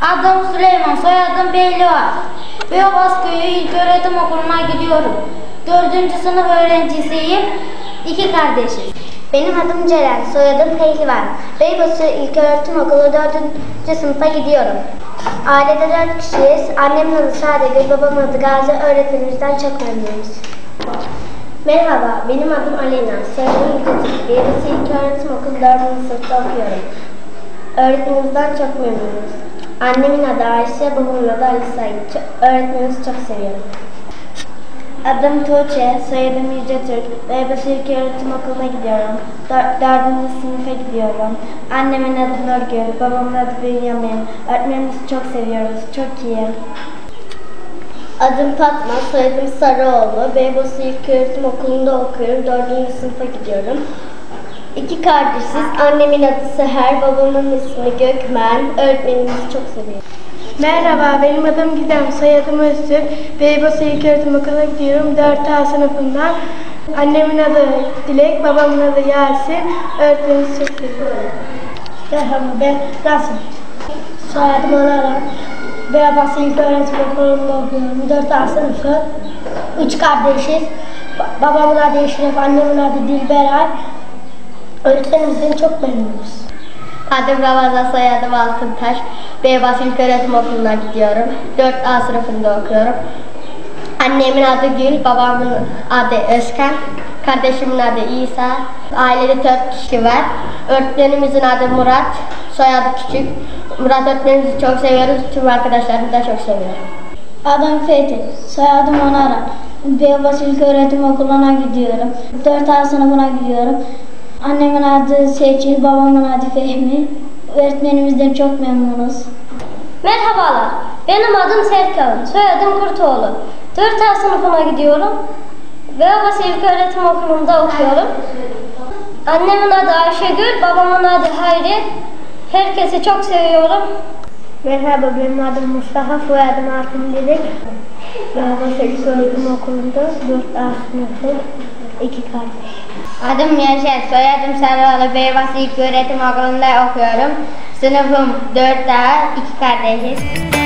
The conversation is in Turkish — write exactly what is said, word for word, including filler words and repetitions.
Adım Süleyman, soyadım Beylivar. Beyobaz Köyü İlköğretim Okulu'na gidiyorum. Dördüncü sınıf öğrencisiyim. İki kardeşiz. Benim adım Ceren, soyadım Pehlivan. Beybaşı İlköğretim Okulu dördüncü sınıfa gidiyorum. Ailede dört kişiyiz. Annemin adı Sadegül, babamın adı Gazi. Öğretmenimizden çok memnunuz. Merhaba, benim adım Alena. Soyadım İlköğretim. Beybaşı İlköğretim Okulu dördüncü sınıfta okuyorum. Öğretmenimizden çok memnunuz. Annemin adı Ayşe, babamın adı Ali Said. Öğretmenimizi çok seviyorum. Adım Tuğçe, soyadım Yüce Türk. Beybaşı İlköğretim Okulu'na gidiyorum. Dördüncü sınıfa gidiyorum. Annemin adı Nurgül, babamın adı Bünyamin. Öğretmenimizi çok seviyoruz, çok iyi. Adım Fatma, soyadım Sarıoğlu. Beybaşı İlköğretim Okulu'nda okuyorum. Dördüncü sınıfa gidiyorum. İki kardeşiz. Annemin adı Seher, babamın ismi Gökmen. Öğretmenimizi çok seviyorum. Merhaba, benim adım Gizem, soyadım Öztürk. Beybaşı İlköğretim Okulu'na gidiyorum. dört A sınıfından. Annemin adı Dilek, babamın adı Yasin. Öğretmenimizi çok seviyorum. Merhaba, ben Rasim. Soyadım Onara. Beybaşı İlköğretim Okulu'nda okuyorum. dört A sınıfı. Üç kardeşiz. Babamın adı Eşref, annemin adı Dilberay. Öğretmenimizden çok memnunuz. Adım Ramazan, soyadım Altıntaş. Beybaşı İlköğretim Okulu'na gidiyorum. dört A sınıfında okuyorum. Annemin adı Gül, babamın adı Özkan, kardeşimin adı İsa. Ailede dört kişi var. Öğretmenimizin adı Murat, soyadı Küçük. Murat öğretmenimizi çok seviyoruz, tüm arkadaşlarımı da çok seviyorum. Adım Fethi, soyadım Onara. Beybaşı İlköğretim Okulu'na gidiyorum. dört A sınıfına gidiyorum. Annemin adı Seçil, babamın adı Fehmi. Öğretmenimizden çok memnunuz. Merhabalar, benim adım Serkan, soyadım Kurtoğlu. dört A sınıfına gidiyorum. Beyobaz İlköğretim Okulu'nda okuyorum. Annemin adı Ayşegül, babamın adı Hayri. Herkesi çok seviyorum. Merhaba, benim adım Mustafa, soyadım Altın Dilek. Beyobaz İlköğretim Okulu'nda dört A sınıfı, iki kardeş. Adım Yaşar, soyadım Sarıoğlu. Beybaşı İlköğretim Okulu'nda okuyorum. Sınıfım dört A, iki kardeşiz.